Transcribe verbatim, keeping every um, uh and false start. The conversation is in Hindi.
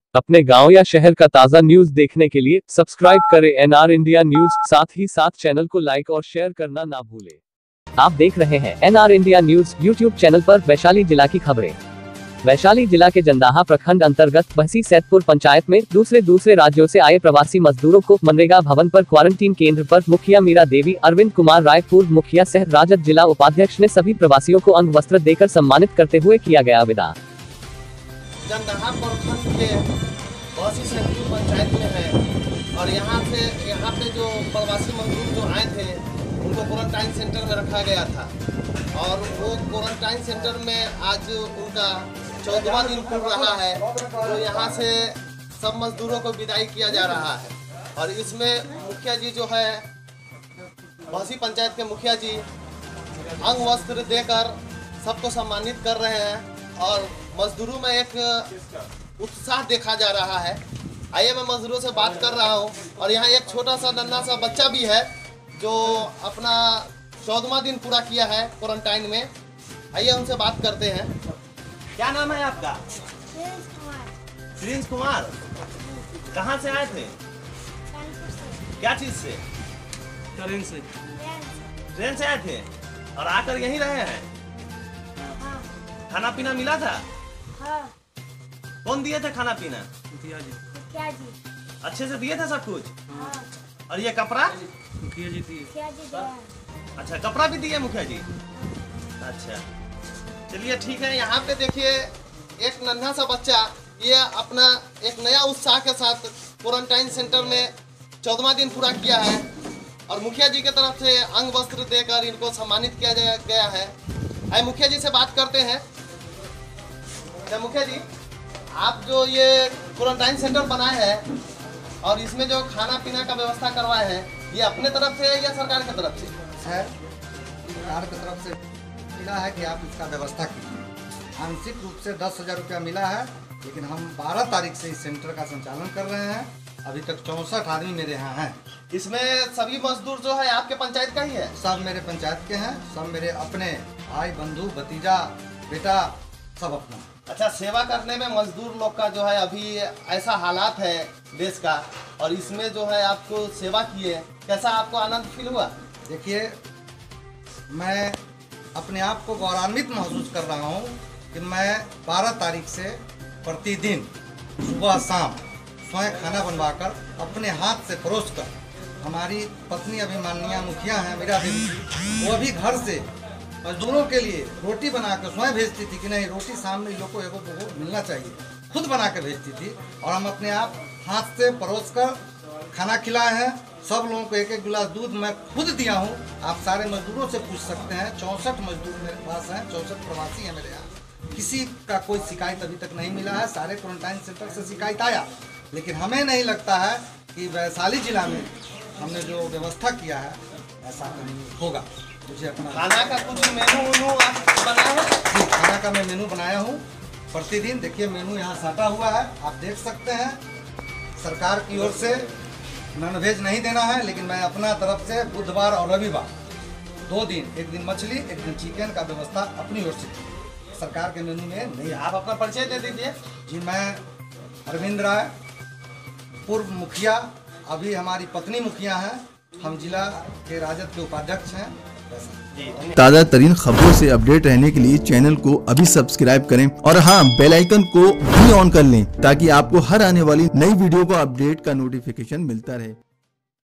अपने गांव या शहर का ताज़ा न्यूज देखने के लिए सब्सक्राइब करें एनआर इंडिया न्यूज, साथ ही साथ चैनल को लाइक और शेयर करना ना भूलें। आप देख रहे हैं NR India news YouTube channel पर वैशाली जिला की खबरें। वैशाली जिला के जंदाहा प्रखंड अंतर्गत बहसी सैदपुर पंचायत में दूसरे दूसरे राज्यों से आए प्रवासी मजदूरों को मनरेगा भवन पर क्वारंटीन केंद्र पर मुखिया मीरा देवी, अरविंद कुमार राय, पूर्व मुखिया सह राजद जिला उपाध्यक्ष ने सभी प्रवासियों को अंग वस्त्र देकर सम्मानित करते हुए किया गया विदा। जंदाहा प्रखंड के बहसी सैदपुर पंचायत में है और यहाँ से यहाँ पे जो प्रवासी मजदूर जो आए थे उनको क्वारंटाइन सेंटर में रखा गया था और वो क्वारंटाइन सेंटर में आज उनका चौदहवां दिन खुल रहा है। तो यहाँ से सब मजदूरों को विदाई किया जा रहा है और इसमें मुखिया जी जो है बहसी पंचायत के मुखिया जी अंग वस्त्र देकर सबको सम्मानित कर रहे हैं और मजदूरों में एक उत्साह देखा जा रहा है। आइए मैं मजदूरों से बात कर रहा हूँ और यहाँ एक छोटा सा नन्हा सा बच्चा भी है जो अपना चौदहवां दिन पूरा किया है क्वारंटाइन में। आइए उनसे बात करते हैं। क्या नाम है आपका? प्रिंस कुमार। कहाँ से आए थे? क्या चीज से? ट्रेन से। ट्रेन से आए थे और आकर यहीं रहे हैं? हाँ। खाना पीना मिला था? हाँ। कौन दिए थे खाना पीना? मुखिया जी। मुखिया जी। अच्छे से दिए थे सब कुछ? हाँ। और ये कपड़ा? मुखिया जी दिए। मुखिया जी दिए। अच्छा, कपड़ा भी दिए मुखिया जी? अच्छा, चलिए ठीक है। यहाँ पे देखिए एक नन्हा सा बच्चा ये अपना एक नया उत्साह के साथ क्वारंटाइन सेंटर में चौदहवां दिन पूरा किया है और मुखिया जी की तरफ से अंग वस्त्र देकर इनको सम्मानित किया गया है। आइए मुखिया जी से बात करते हैं। मुखिया जी, आप जो ये क्वारंटाइन सेंटर बनाए हैं और इसमें जो खाना पीना का व्यवस्था करवाए हैं, ये अपने तरफ से है या सरकार की तरफ से है? सरकार की तरफ से मिला है कि आप इसका व्यवस्था कीजिए। आंशिक रूप से दस हजार रुपया मिला है, लेकिन हम बारह तारीख से इस सेंटर का संचालन कर रहे हैं। अभी तक चौंसठ आदमी मेरे यहाँ हैं। इसमें सभी मजदूर जो है आपके पंचायत का ही है? सब मेरे पंचायत के हैं, सब मेरे अपने भाई, बंधु, भतीजा, बेटा, सब अपना। अच्छा, सेवा करने में मजदूर लोग का जो है अभी ऐसा हालात है देश का और इसमें जो है आपको सेवा किए, कैसा आपको आनंद फील हुआ? देखिए, मैं अपने आप को गौरवान्वित महसूस कर रहा हूँ कि मैं बारह तारीख से प्रतिदिन सुबह शाम स्वयं खाना बनवाकर अपने हाथ से परोस कर, हमारी पत्नी अभिमानिया मुखिया हैं मीरा देवी, वो भी घर से मजदूरों के लिए रोटी बनाकर स्वयं भेजती थी कि नहीं रोटी सामने लोगों को एगो मिलना चाहिए, खुद बना कर भेजती थी और हम अपने आप हाथ से परोस कर खाना खिलाए हैं। सब लोगों को एक एक गिलास दूध मैं खुद दिया हूँ। आप सारे मजदूरों से पूछ सकते हैं, चौंसठ मजदूर मेरे पास हैं, चौंसठ प्रवासी हैं मेरे यहाँ। किसी का कोई शिकायत अभी तक नहीं मिला है। सारे क्वारंटाइन सेंटर से शिकायत आया, लेकिन हमें नहीं लगता है कि वैशाली जिला में हमने जो व्यवस्था किया है ऐसा नहीं होगा। मुझे अपना खाना का कुछ मेनू वेनू बनाया है? जी, खाना का मैं मेनू बनाया हूँ प्रतिदिन। देखिए मेनू यहाँ साटा हुआ है, आप देख सकते हैं। सरकार की ओर से नॉनवेज नहीं देना है, लेकिन मैं अपना तरफ से बुधवार और रविवार दो दिन, एक दिन मछली एक दिन चिकन का व्यवस्था अपनी ओर से सरकार के मेनू में नहीं। आप अपना परिचय दे दीजिए। जी, मैं अरविंद राय, पूर्व मुखिया, अभी हमारी पत्नी मुखिया हैं, हम जिला के राजद के उपाध्यक्ष हैं। ताज़ा तरीन खबरों से अपडेट रहने के लिए चैनल को अभी सब्सक्राइब करें और हाँ, बेल आइकन को भी ऑन कर लें ताकि आपको हर आने वाली नई वीडियो का अपडेट का नोटिफिकेशन मिलता रहे।